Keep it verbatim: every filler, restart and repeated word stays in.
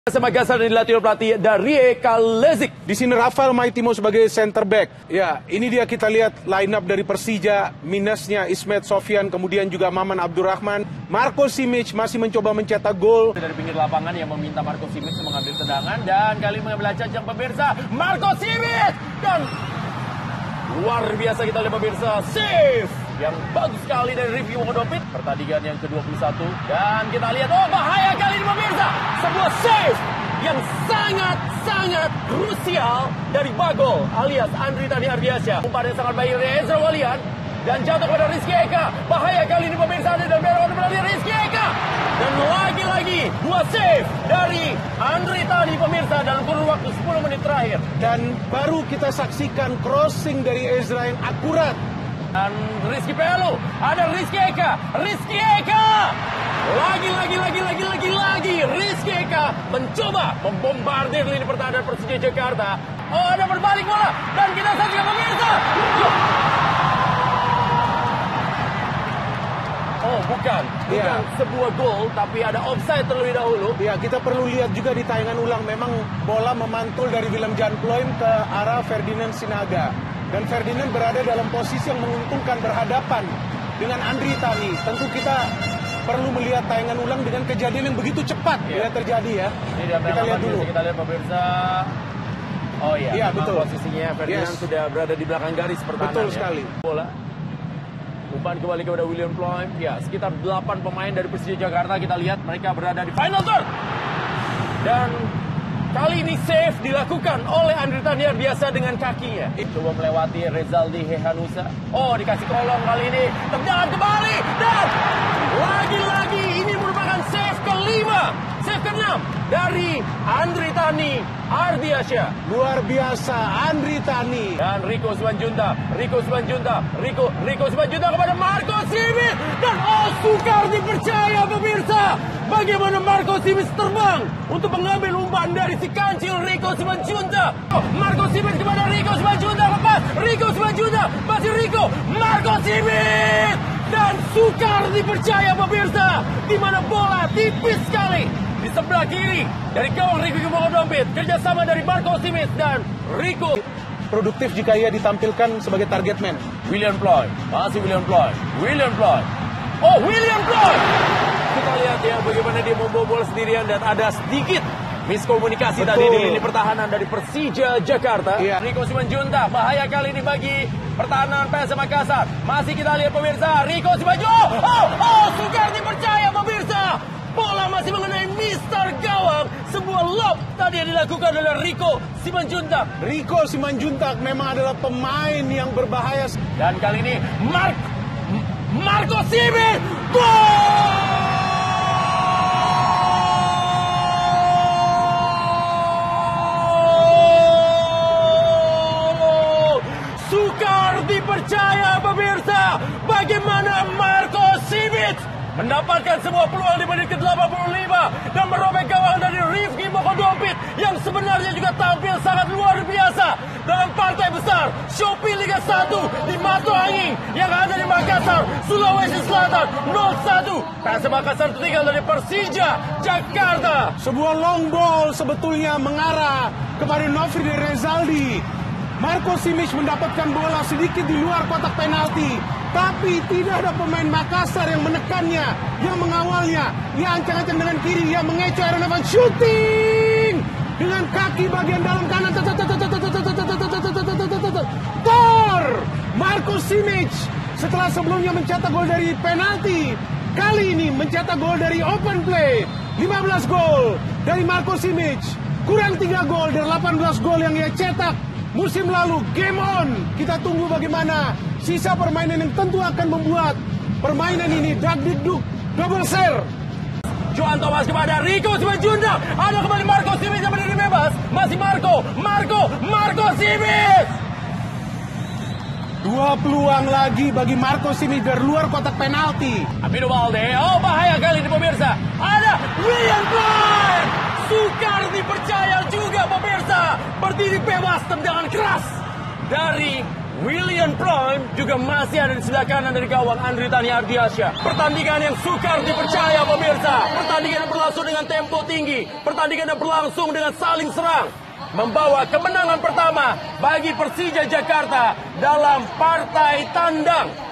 Sama Gasar dan dilatih oleh pelatih Darie Kalezic. Di sini Rafael Maitimo sebagai center back. Ya, ini dia kita lihat line up dari Persija. Minusnya Ismet Sofyan, kemudian juga Maman Abdurrahman. Marco Simic masih mencoba mencetak gol. Dari pinggir lapangan yang meminta Marco Simic mengambil tendangan dan kali mengambil acak pemirsa. Marco Simic dan luar biasa kita lihat pemirsa. Save yang bagus sekali dari Rifki Wokodopit. Pertandingan yang ke dua puluh satu dan kita lihat, oh bahaya kali ini pemirsa. Sebuah save yang sangat-sangat krusial dari Bagol alias Andri Tani Ardiansyah. Umpan yang sangat baik dari Ezra Walian dan jatuh kepada Rizky Eka. Bahaya kali ini pemirsa dan merah dari Rizky Eka. Dan lagi-lagi dua save dari Andri Tani pemirsa dalam kurun waktu sepuluh menit terakhir. Dan baru kita saksikan crossing dari Ezra yang akurat. Dan Rizky Pelu, ada Rizky Eka, Rizky Eka, lagi, lagi, lagi, lagi, lagi, lagi, Rizky Eka mencoba membombardir lini pertahanan Persija Jakarta. Oh, ada berbalik bola, dan kita saksikan pemirsa. Oh, bukan, bukan ya. Sebuah gol, tapi ada offside terlebih dahulu. Ya, kita perlu lihat juga di tayangan ulang, memang bola memantul dari Willem Jan Ploem ke arah Ferdinand Sinaga. Dan Ferdinand berada dalam posisi yang menguntungkan berhadapan dengan Andri Tani. Tentu kita perlu melihat tayangan ulang dengan kejadian yang begitu cepat yeah. bila terjadi ya. Ini kita lihat dulu. Kita lihat pemirsa. Oh iya, ya, betul. Posisinya Ferdinand yes. sudah berada di belakang garis pertahanan. Betul ya. sekali. Bola. Umpan kembali kepada William Ploem. Ya, sekitar delapan pemain dari Persija Jakarta kita lihat mereka berada di final third. Dan kali ini save dilakukan oleh Andri Tani Ardiansyah dengan kakinya. Coba melewati Rezaldi Hehanusa. Oh, dikasih kolong kali ini. Tendangan kembali. Dan lagi-lagi ini merupakan save kelima. Save keenam dari Andri Tani Ardiansyah. Luar biasa Andri Tani. Dan Rico Simanjuntak. Rico Simanjuntak. Rico, Rico Simanjuntak kepada Marco Simic. Dan oh, sukar dipercaya pemirsa. Bagaimana Marco Simic terbang untuk mengambil umpan dari si kancil Rico Simanjuntak. Oh, Marco Simic kepada Rico Simanjuntak, lepas Rico Simanjuntak, masih Rico, Marco Simic. Dan sukar dipercaya pemirsa, di mana bola tipis sekali di sebelah kiri dari gawang Rifki Wokodopit. Kerjasama dari Marco Simic dan Rico. Produktif jika ia ditampilkan sebagai target man. William Ploem, masih William Ploem, William Ploem. Oh, William Ploem. Kita lihat ya bagaimana dia membobol sendirian dan ada sedikit miskomunikasi Betul. tadi di lini pertahanan dari Persija Jakarta. Iya. Rico Simanjuntak, bahaya kali ini bagi pertahanan P S M Makassar. Masih kita lihat pemirsa, Rico Simanjuntak. Oh, oh, sukar dipercaya pemirsa. Bola masih mengenai Mister Gawang. Sebuah lob tadi yang dilakukan oleh Rico Simanjuntak. Rico Simanjuntak memang adalah pemain yang berbahaya. Dan kali ini Mark Marco Simic. Gol! Sukar dipercaya pemirsa, bagaimana Marco Simic mendapatkan sebuah peluang di menit ke delapan puluh lima dan merobek gawang dari Rifki Wokodopit yang sebenarnya juga tampil sangat luar biasa dalam partai besar Shopee Liga satu di Mato Angin yang ada di Makassar, Sulawesi Selatan nol satu. P S M Makassar tertinggal dari Persija Jakarta. Sebuah long ball sebetulnya mengarah kepada Nofri Rezaldi. Marco Simic mendapatkan bola sedikit di luar kotak penalti. Tapi tidak ada pemain Makassar yang menekannya, yang mengawalnya. Ia ancang-ancang dengan kiri, ia mengecoh Aaron Evans, shooting dengan kaki bagian dalam kanan. Gol! Marco Simic setelah sebelumnya mencetak gol dari penalti, kali ini mencetak gol dari open play. lima belas gol dari Marco Simic, kurang tiga gol dari delapan belas gol yang ia cetak musim lalu. Game on. Kita tunggu bagaimana sisa permainan yang tentu akan membuat permainan ini dak-dik-duk double share. Johan Thomas kepada Rico Simanjuntak. Ada kembali Marco Simic yang berdiri bebas. Masih Marco, Marco, Marco Simic. Dua peluang lagi bagi Marco Simic dari luar kotak penalti. Amino Balde. Oh, bahaya kali ini pemirsa. Ada William Ploem. Sukar dipercaya juga pemirsa. Berdiri bebas, tendangan keras dari William Prime juga masih ada di sebelah kanan dari gawang Andri Tani Ardiansyah. Pertandingan yang sukar dipercaya pemirsa. Pertandingan yang berlangsung dengan tempo tinggi. Pertandingan yang berlangsung dengan saling serang. Membawa kemenangan pertama bagi Persija Jakarta dalam partai tandang.